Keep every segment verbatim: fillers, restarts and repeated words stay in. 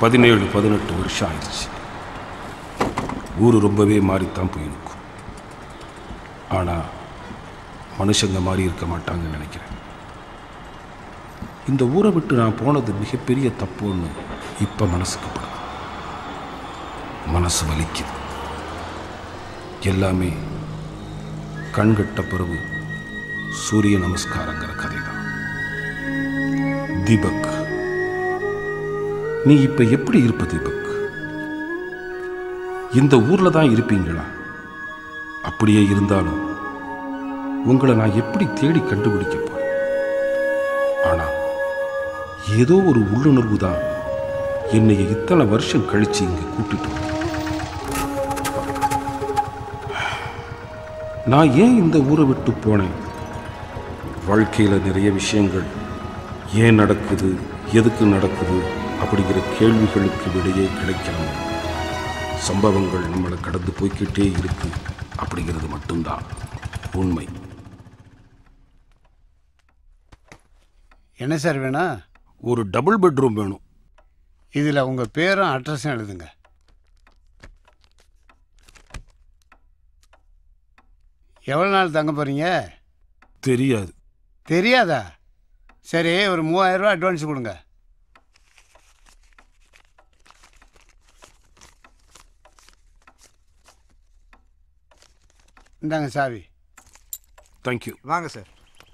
பதினேழு பதினெட்டு வருஷம் ஆயிடுச்சு. ஊர் ரொம்பவே மாறித்தான் போயிருக்கும். ஆனால் மனுஷங்க மாறி இருக்க மாட்டாங்கன்னு நினைக்கிறேன். இந்த ஊரை விட்டு நான் போனது மிகப்பெரிய தப்புன்னு இப்போ மனசுக்கு படுது. மனசு வலிக்குது. எல்லாமே கண்கட்ட பிறகு சூரிய நமஸ்காரங்கிற கதை தான். தீபக், நீ இப்ப எப்படி இருப்ப தீபக்? இந்த ஊர்ல தான் இருப்பீங்களா? அப்படியே இருந்தாலும் உங்களை நான் எப்படி தேடி கண்டுபிடிக்க போறேன்? ஆனா ஏதோ ஒரு உள்ளுணர்வு தான் என்னை இத்தனை வருஷம் கழிச்சு இங்க கூட்டிட்டு வரும். நான் ஏன் இந்த ஊரை விட்டு போனேன்? வாழ்க்கையில நிறைய விஷயங்கள் ஏன் நடக்குது, எதுக்கு நடக்குது அப்படிங்கிற கேள்விகளுக்கு விடையே கிடைக்கணும். சம்பவங்கள் நம்மளை கடந்து போய்கிட்டே இருக்கு அப்படிங்கிறது மட்டும்தான் உண்மை. என்ன சார் வேணும்? ஒரு டபுள் பெட்ரூம் வேணும். இதில் உங்கள் பேரும் அட்ரஸும் எழுதுங்க. எவ்வளோ நாள் தங்க போகிறீங்க? தெரியாது. தெரியாதா? சரி, ஒரு மூவாயிரம் ரூபா அட்வான்ஸ் கொடுங்க. இந்தாங்க சாவி. தேங்க்யூ. வாங்க சார்.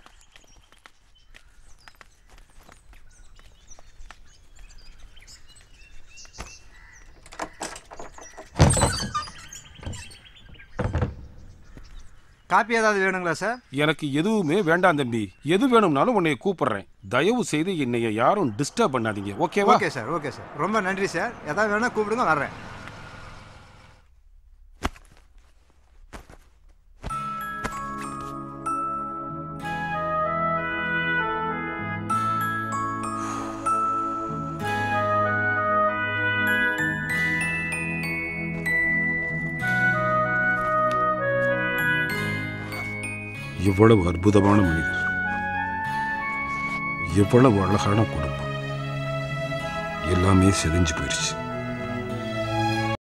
காப்பி ஏதாவது வேணுங்களா சார்? எனக்கு எதுவுமே வேண்டாம் தம்பி. எது வேணும்னாலும் உன்னை கூப்பிடுறேன். தயவு செய்து என்னைய யாரும் டிஸ்டர்ப் பண்ணாதீங்க. ஓகேவா? Okay sir, okay sir. ரொம்ப நன்றி சார். ஏதாவது வேணா கூப்பிடுங்க, வர்றேன். எவ்வளவு அற்புதமான மனிதர், எவ்வளவு அழகான குடும்பம். எல்லாமே செதிஞ்சு போயிடுச்சு.